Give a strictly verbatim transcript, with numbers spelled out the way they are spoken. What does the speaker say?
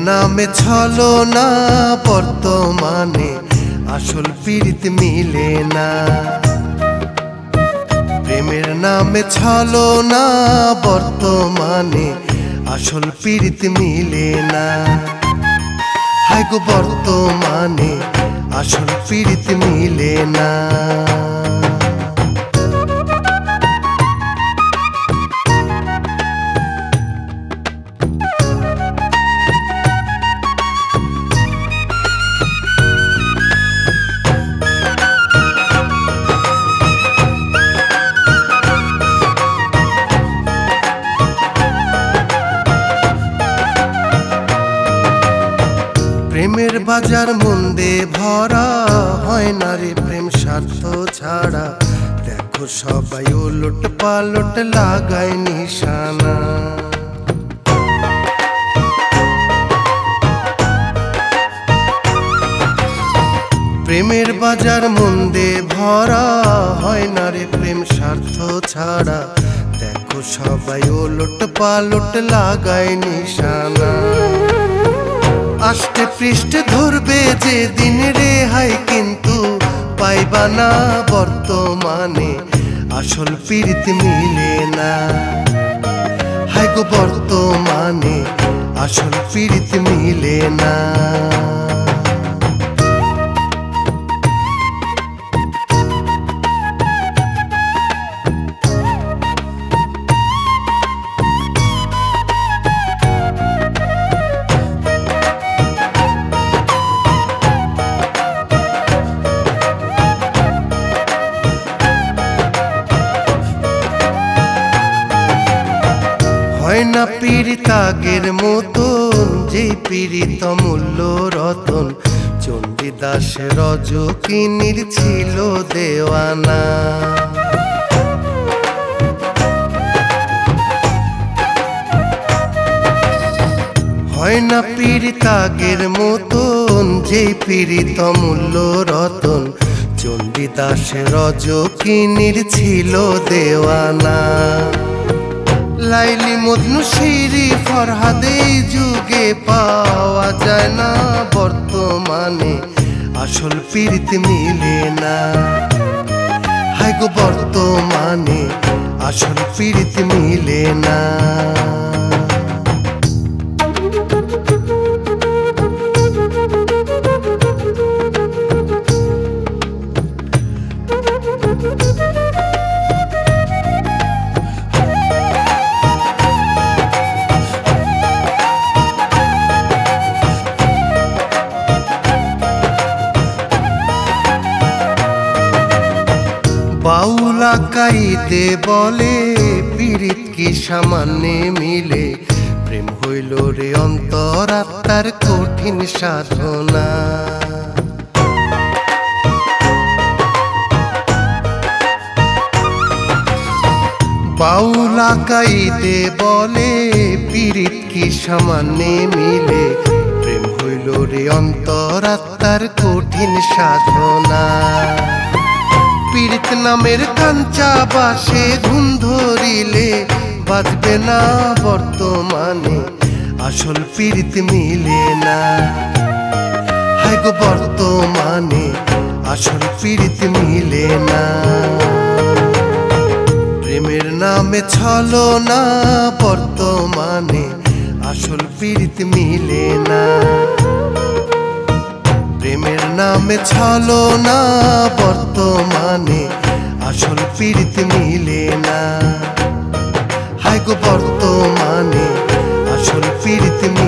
নামে ছলনা বর্তমানে আসল পীড়িত মিলে না। প্রেমের নামে ছলনা বর্তমানে আসল পীড়িত মিলে না। হায় গো বর্তমানে আসল পীড়িত মিলে না। প্রেমের বাজার মন্দে ভরা, হয় না রে প্রেম স্বার্থ ছাড়া। দেখো সবাই উলট পালট লাগায় নিশানা। প্রেমের বাজার মন্দে ভরা, হয় না রে প্রেম স্বার্থ ছাড়া। দেখো সবাই উলট পালট লাগায় নিশানা। আষ্টে পৃষ্ঠে ধরবে যে দিন রেহাই, কিন্তু পাইবা না বর্তমানে আসল পীড়িত মিলে না। হায় গো বর্তমানে আসল পীড়িত মিলে না। হয় না পীড়িত আগের মতন, যেই পীড়িত মূল্য রতন। চণ্ডীদাস রজকিনীর ছিল দেওয়ানা। হয় না পীড়িত আগের মতন, যেই পীড়িত মূল্য রতন। চণ্ডীদাস রজকিনীর ছিল দেওয়ানা। লাইলি মজনু শিরি ফরহাদে যুগে পাওয়া যায় না বর্তমানে আসল পীড়িত মিলে না। হায় গো বর্তমানে আসল পীড়িত মিলে না। বাউলা কাইতে বলে পীড়িত কি সামান্যে মিলে। প্রেম হইল রে অন্তরাত্মার কঠিন সাধনা। বাউলা কাইতে বলে পীড়িত কি সামান্যে মিলে। প্রেম হইল রে অন্তরাত্মার কঠিন সাধনা। পীড়িত নামের কাঞ্চা বাসে ধুম ধরিলে বাজবে না বর্তমানে আসল পীড়িত মিলে না। হায় গো বর্তমানে আসল পীড়িত মিলে না। প্রেমের নামে ছলনা বর্তমানে আসল পীড়িত মিলে না। প্রেমের নামে ছলনা বর্তমানে আসল পীড়িত মিলে না। হায় গো বর্তমানে আসল পীড়িত মিলে না।